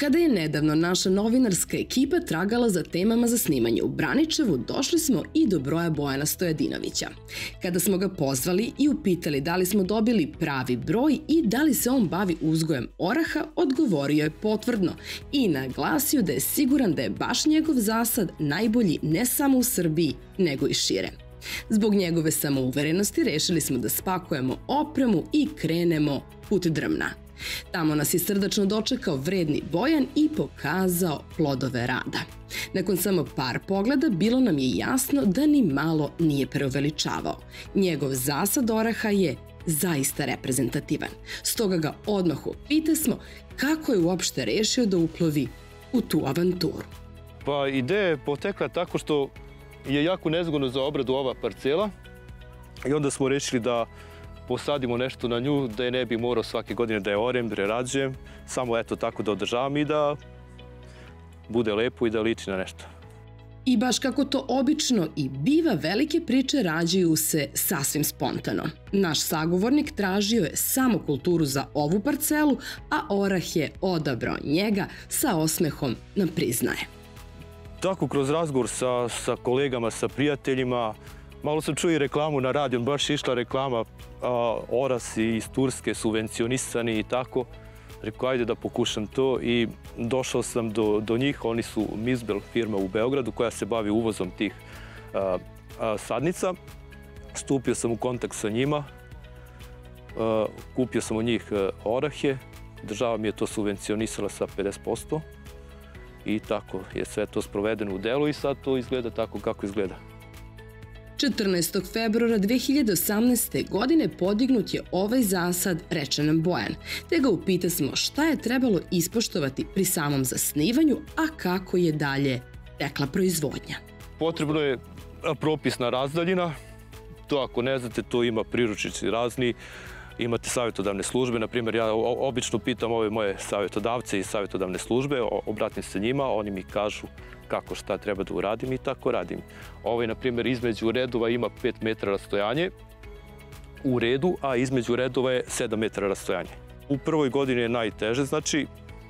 Kada je nedavno naša novinarska ekipa tragala za temama za snimanje u Braničevu, došli smo i do broja Bojana Stojadinovića. Kada smo ga pozvali i upitali da li smo dobili pravi broj i da li se on bavi uzgojem oraha, odgovorio je potvrdno i naglasio da je siguran da je baš njegov zasad najbolji ne samo u Srbiji, nego i šire. Zbog njegove samouverenosti rešili smo da spakujemo opremu i krenemo put Drmna. Tamo nas je srdačno dočekao vredni Bojan i pokazao plodove rada. Nakon samo par pogleda bilo nam je jasno da ni malo nije preuveličavao. Njegov zasad oraha je zaista reprezentativan. Stoga ga odmah upitasmo kako je uopšte rešio da uplovi u tu avanturu. Pa ideja je potekla tako što je jako nezgodno za obradu ova parcela i onda smo rešili da posadimo nešto na nju, da je ne bi morao svake godine da je orem, prerađujem, samo eto tako da održavam i da bude lepo i da liči na nešto. I baš kako to obično i biva, velike priče rađaju se sasvim spontano. Naš sagovornik tražio je samo kulturu za ovu parcelu, a orah je odabrao njega, sa osmehom nam priznaje. Tako, kroz razgovor sa kolegama, sa prijateljima, malo sam čuo i reklamu na radiju, baš išla reklama, orasi iz Turske subvencionisani i tako. Rekao, ajde da pokušam to i došao sam do njih. Oni su Mizbel firma u Beogradu koja se bavi uvozom tih sadnica. Stupio sam u kontakt sa njima, kupio sam od njih orahe, država mi je to subvencionisala sa 50% i tako je sve to sprovedeno u delu i sad to izgleda tako kako izgleda. 14. februara 2018. godine podignut je ovaj zasad, reče nam Bojan, te ga upitasmo šta je trebalo ispoštovati pri samom zasnivanju, a kako je dalje tekla proizvodnja. Potrebno je propisna razdaljina, to ako ne znate, to ima priručnici razni, imate savjetodavne službe, na primjer ja obično pitam ove moje savjetodavce i savjetodavne službe, obratim se njima, oni mi kažu kako šta treba da uradim i tako radim. Ovaj, na primjer, između redova ima 5 metara rastojanje u redu, a između redova je 7 metara rastojanje. U prvoj godini je najteže, znači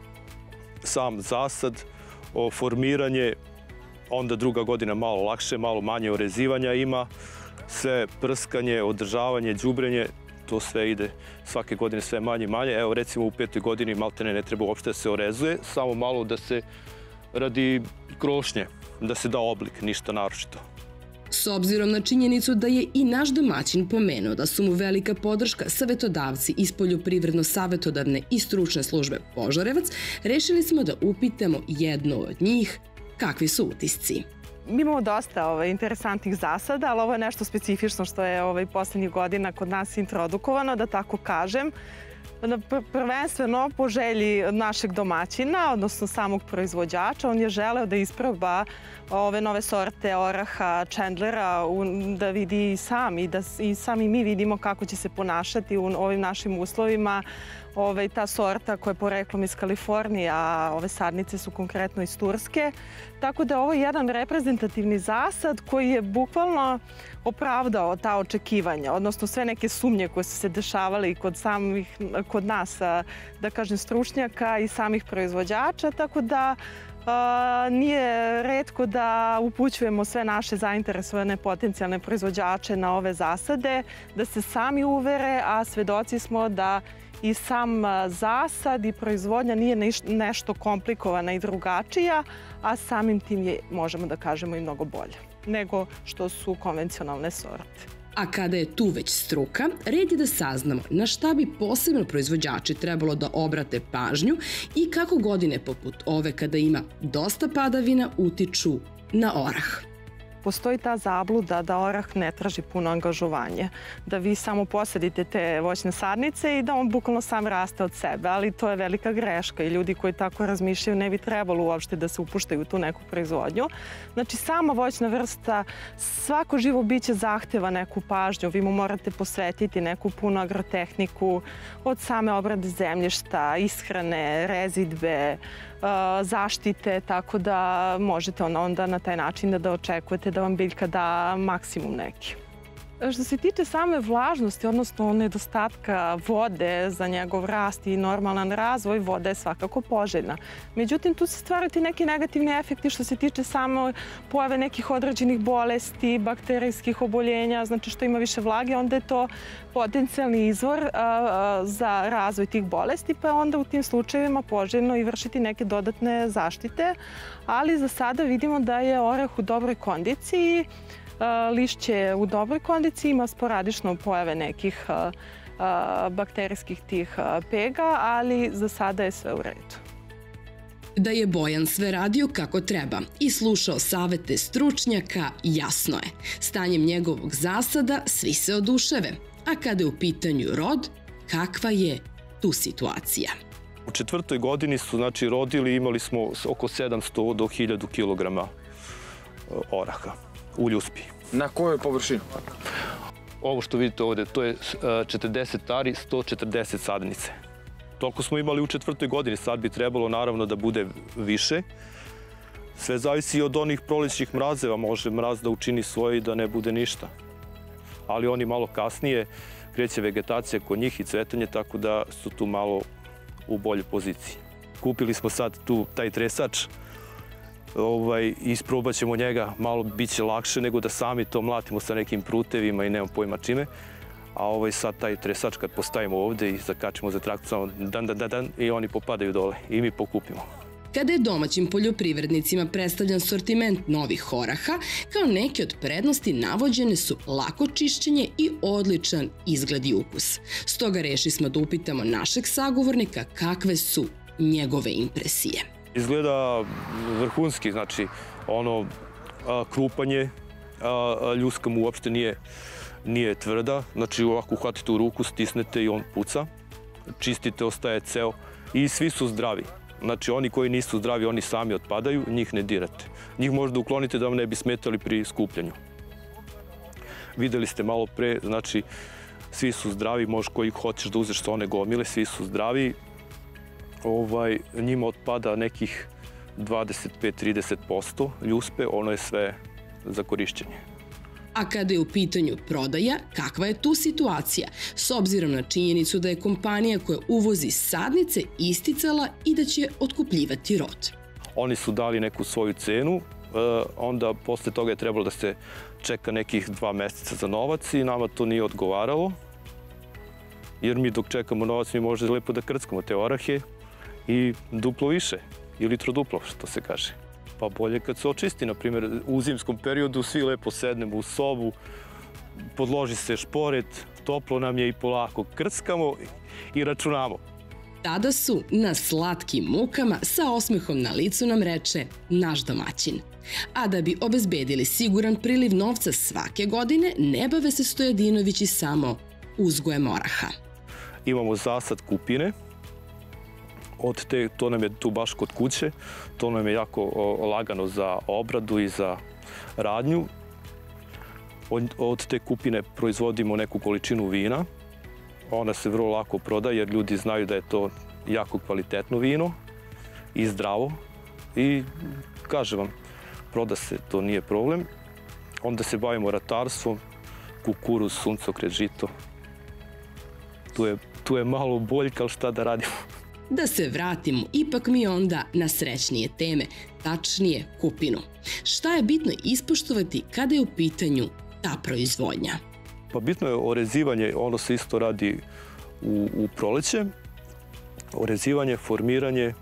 sam zasad, formiranje, onda druga godina malo lakše, malo manje orezivanja ima, sve prskanje, održavanje, đubrenje, to sve ide svake godine sve manje i manje. Evo recimo u 5. godini maltene ne treba uopšte da se orezuje, samo malo da se radi krošnje, da se da oblik, ništa naročito. S obzirom na činjenicu da je i naš domaćin pomenuo da su mu velika podrška savetodavci iz Poljoprivredno-savetodavne i stručne službe Požarevac, rešili smo da upitamo jednu od njih kakvi su utisci. Mi imamo dosta interesantnih zasada, ali ovo je nešto specifično što je poslednjih godina kod nas introdukovano, da tako kažem. Prvenstveno po želji našeg domaćina, odnosno samog proizvođača, on je želeo da isproba ove nove sorte oraha, Chandlera, da vidi i sam i da i sami mi vidimo kako će se ponašati u ovim našim uslovima. Ta sorta koja je poreklom iz Kalifornije, a ove sadnice su konkretno iz Turske. Tako da ovo je jedan reprezentativni zasad koji je bukvalno opravdao ta očekivanja, odnosno sve neke sumnje koje su se dešavale i kod nas, da kažem, stručnjaka i samih proizvođača, tako da nije retko da upućujemo sve naše zainteresovane potencijalne proizvođače na ove zasade, da se sami uvere, a svedoci smo da i sam zasad i proizvodnja nije nešto komplikovana i drugačija, a samim tim je, možemo da kažemo, i mnogo bolja nego što su konvencionalne sorte. A kada je tu već struka, red je da saznamo na šta bi posebno proizvođači trebalo da obrate pažnju i kako godine poput ove kada ima dosta padavina utiču na orah. Postoji ta zabluda da orah ne traži puno angažovanje, da vi samo posadite te voćne sadnice i da on bukvalno sam raste od sebe, ali to je velika greška i ljudi koji tako razmišljaju ne bi trebalo uopšte da se upuštaju u tu neku proizvodnju. Znači, sama voćna vrsta, svako živo biće zahteva neku pažnju, vi mu morate posvetiti neku punu agrotehniku, od same obrade zemljišta, ishrane, rezidbe, zaštite, tako da možete onda na taj način da očekujete da vam biljka da maksimum neki. Što se tiče same vlažnosti, odnosno nedostatka vode za njegov rast i normalan razvoj, voda je svakako poželjna. Međutim, tu se stvaraju ti neki negativni efekti što se tiče samo pojave nekih određenih bolesti, bakterijskih oboljenja, znači što ima više vlage, onda je to potencijalni izvor za razvoj tih bolesti, pa onda u tim slučajevima poželjno i vršiti neke dodatne zaštite. Ali za sada vidimo da je orah u dobroj kondiciji, lišće je u dobroj kondiciji, ima sporadično pojave nekih bakterijskih tih pega, ali za sada je sve u redu. Da je Bojan sve radio kako treba i slušao savete stručnjaka, jasno je. Stanjem njegovog zasada svi se oduševe, a kada je u pitanju rod, kakva je tu situacija? U 4. godini su rodili, imali smo oko 700 do 1000 kilograma oraha u ljuspi. Na kojoj površini? Ovo što vidite ovde, to je 40 ari, 140 sadnice. Toliko smo imali u 4. godini, sad bi trebalo naravno da bude više. Sve zavisi i od onih prolećnih mrazeva, može mraz da učini svoje i da ne bude ništa. Ali oni malo kasnije, kreće vegetacija kod njih i cvetanje, tako da su tu malo u boljoj poziciji. Kupili smo sad tu taj tresač, isprobat ćemo njega, malo bit će lakše nego da sami to mlatimo sa nekim prutevima i nemam pojma čime. A sad taj tresač kad postavimo ovde i zakačimo za traktor, samo dan i oni popadaju dole i mi pokupimo. Kada je domaćim poljoprivrednicima predstavljan sortiment novih oraha, kao neke od prednosti navođene su lako čišćenje i odličan izgled i ukus. Stoga rešismo da upitamo našeg sagovornika kakve su njegove impresije. Izgleda vrhunski, znači krupanje, ljuska mu uopšte nije tvrda, znači ovako uhvatite u ruku, stisnete i on puca, čistite, ostaje ceo i svi su zdravi. Znači oni koji nisu zdravi, oni sami otpadaju, njih ne dirate. Njih možda uklonite da vam ne bi smetali pri skupljanju. Videli ste malo pre, znači svi su zdravi, možeš koji hoćeš da uzeš sa one gomile, svi su zdravi. Njima otpada nekih 25-30% ljuspe, ono je sve za korišćenje. A kada je u pitanju prodaja, kakva je tu situacija? S obzirom na činjenicu da je kompanija koja uvozi sadnice isticala i da će otkupljivati rod. Oni su dali neku svoju cenu, onda posle toga je trebalo da se čeka nekih 2 meseca za novac i nama to nije odgovaralo. Jer mi dok čekamo novac mi možemo lepo da krckamo te orahe i duplo više, ili troduplo, što se kaže. Pa bolje kad se očisti, na primjer, u zimskom periodu svi lepo sednemo u sobu, podloži se šporet, toplo nam je i polako krckamo i računamo. Tada su na slatkim mukama sa osmehom na licu nam reče naš domaćin. A da bi obezbedili siguran priliv novca svake godine, ne bave se Stojadinovići samo uzgojem oraha. Imamo zasad kupine. To nam je tu baš kod kuće, to nam je jako lagano za obradu i za radnju. Od te kupine proizvodimo neku količinu vina. Ona se vrlo lako prodaje jer ljudi znaju da je to jako kvalitetno vino i zdravo. I kažem vam, proda se, to nije problem. Onda se bavimo ratarstvom, kukuruz, suncokret, žito. Tu je malo boljka, ali šta da radimo? Da se vratimo ipak mi onda na srećnije teme, tačnije kupinu. Šta je bitno ispoštovati kada je u pitanju ta proizvodnja? Pa bitno je orezivanje, ono se isto radi u proleće. Orezivanje, formiranje,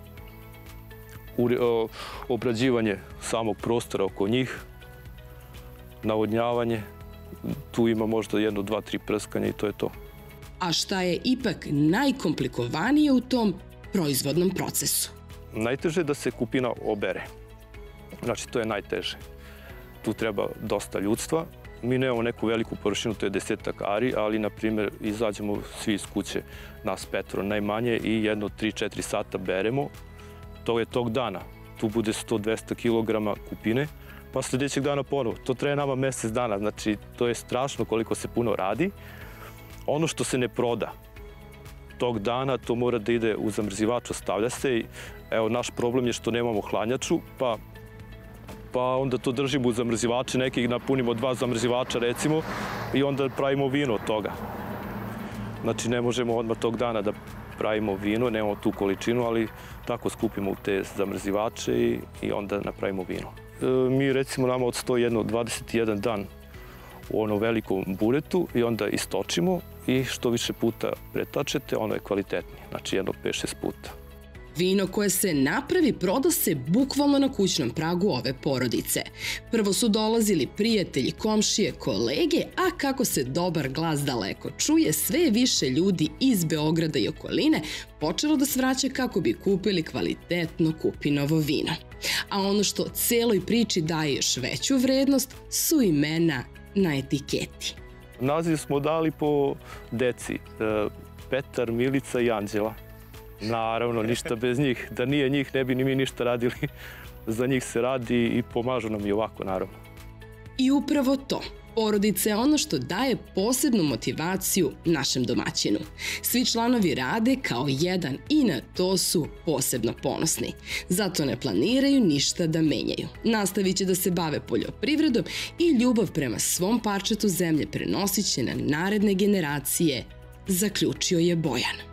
obrađivanje samog prostora oko njih, navodnjavanje. Tu ima možda 1, 2, 3 prskanja i to je to. A šta je ipak najkomplikovanije u tom proizvodnom procesu? Najteže je da se kupina obere. Znači, to je najteže. Tu treba dosta ljudstva. Mi nemamo neku veliku površinu, to je 10 ari, ali, na primjer, izađemo svi iz kuće, nas 5 najmanje i jedno 3-4 sata beremo. To je tog dana. Tu bude 100-200 kilograma kupine, pa sljedećeg dana ponovo. To traje nama mesec dana, znači to je strašno koliko se puno radi. Ono što se ne proda tog dana, to mora da ide u zamrzivač, ostavlja se. Evo, naš problem je što nemamo hladnjaču, pa onda to držimo u zamrzivače, nekih napunimo 2 zamrzivača recimo i onda pravimo vino od toga. Znači ne možemo odmah tog dana da pravimo vino, nemamo tu količinu, ali tako skupimo u te zamrzivače i onda napravimo vino. Mi recimo nama odstoji 21 dan u onom velikom buretu i onda istočimo i što više puta pretačete, ono je kvalitetnije, znači jedno 5-6 puta. Vino koje se napravi proda se bukvalno na kućnom pragu ove porodice. Prvo su dolazili prijatelji, komšije, kolege, a kako se dobar glas daleko čuje, sve je više ljudi iz Beograda i okoline počelo da svraća kako bi kupili kvalitetno kupinovo vino. A ono što celoj priči daje još veću vrednost su imena na etiketi. Naziv smo dali po deci, Petar, Milica i Anđela. Naravno, ništa bez njih. Da nije njih, ne bi ni mi ništa radili. Za njih se radi i pomažu nam i ovako, naravno. I upravo to. Porodica je ono što daje posebnu motivaciju našem domaćinu. Svi članovi rade kao jedan i na to su posebno ponosni. Zato ne planiraju ništa da menjaju. Nastavit će da se bave poljoprivredom i ljubav prema svom parčetu zemlje prenosit će na naredne generacije, zaključio je Bojan.